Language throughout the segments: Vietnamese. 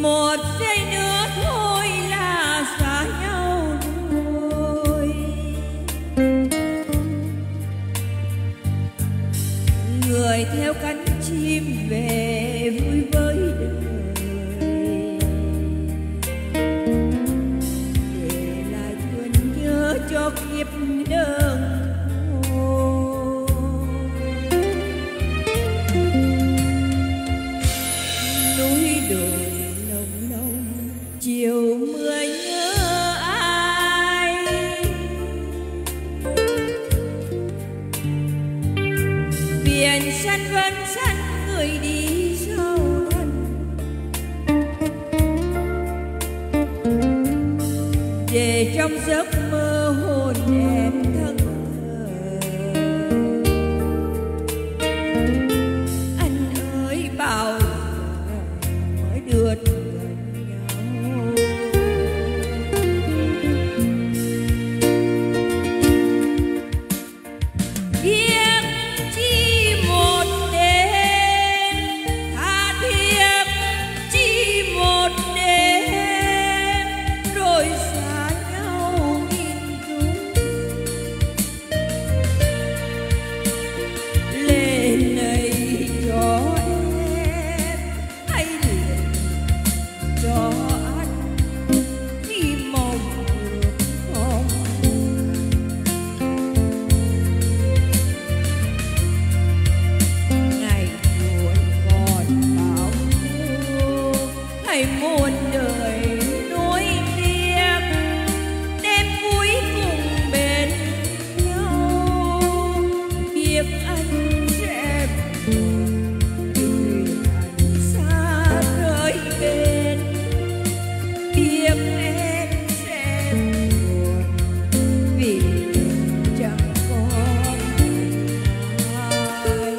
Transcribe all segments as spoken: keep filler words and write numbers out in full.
một giây nữa thôi là xa nhau rồi. Người theo cánh chim về vui với đời, để lại thương nhớ cho kiếp đơn. Chiều mưa nhớ ai, biển xanh vẫn xanh người đi sau thân, để trong giấc mơ hồn em thân thờ. Anh ơi bao giờ mới được muôn đời nuối tiếc, đêm cuối cùng bên nhau. Biết anh sẽ buồn vì anh xa rời bên, biết em sẽ buồn vì chẳng còn ai.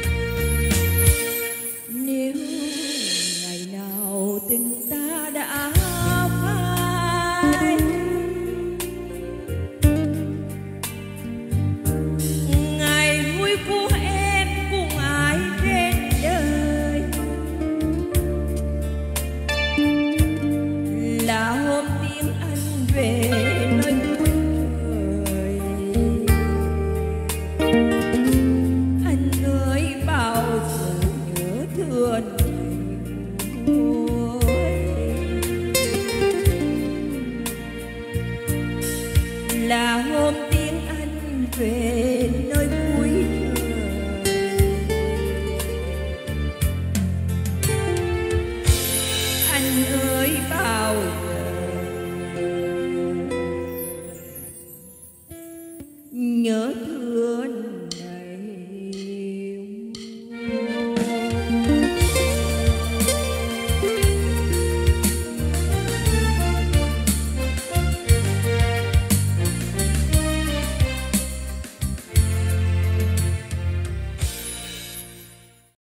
Tình ta đã